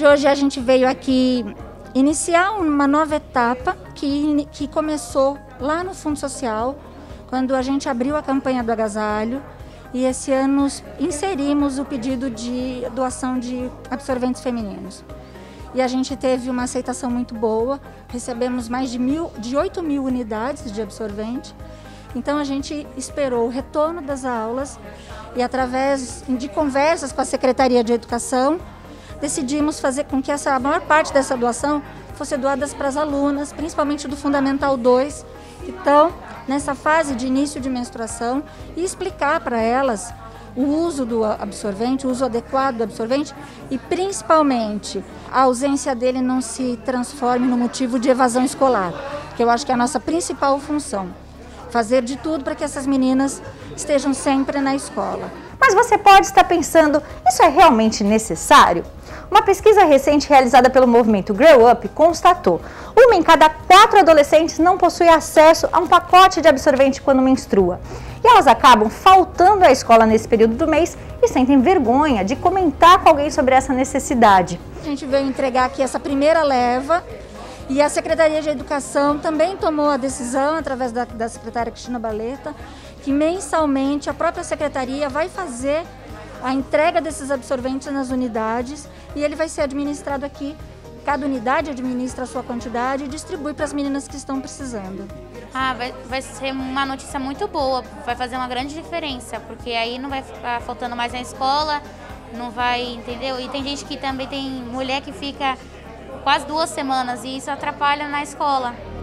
verdade, hoje a gente veio aqui iniciar uma nova etapa que começou lá no Fundo Social, quando a gente abriu a campanha do agasalho, e esse ano inserimos o pedido de doação de absorventes femininos. E a gente teve uma aceitação muito boa, recebemos mais de 8 mil unidades de absorvente. Então a gente esperou o retorno das aulas e, através de conversas com a Secretaria de Educação, decidimos fazer com que a maior parte dessa doação fosse doada para as alunas, principalmente do Fundamental 2, que estão nessa fase de início de menstruação, e explicar para elas o uso do absorvente, o uso adequado do absorvente e, principalmente, a ausência dele não se transforme no motivo de evasão escolar, que eu acho que é a nossa principal função. Fazer de tudo para que essas meninas estejam sempre na escola. Mas você pode estar pensando, isso é realmente necessário? Uma pesquisa recente realizada pelo movimento Grow Up constatou: 1 em cada 4 adolescentes não possui acesso a um pacote de absorvente quando menstrua. E elas acabam faltando à escola nesse período do mês e sentem vergonha de comentar com alguém sobre essa necessidade. A gente veio entregar aqui essa primeira leva e a Secretaria de Educação também tomou a decisão, através da secretária Cristina Baleta, que mensalmente a própria secretaria vai fazer a entrega desses absorventes nas unidades e ele vai ser administrado aqui. Cada unidade administra a sua quantidade e distribui para as meninas que estão precisando. Vai ser uma notícia muito boa, vai fazer uma grande diferença, porque aí não vai ficar faltando mais na escola, não vai, entendeu? E tem gente que também tem mulher que fica quase 2 semanas e isso atrapalha na escola.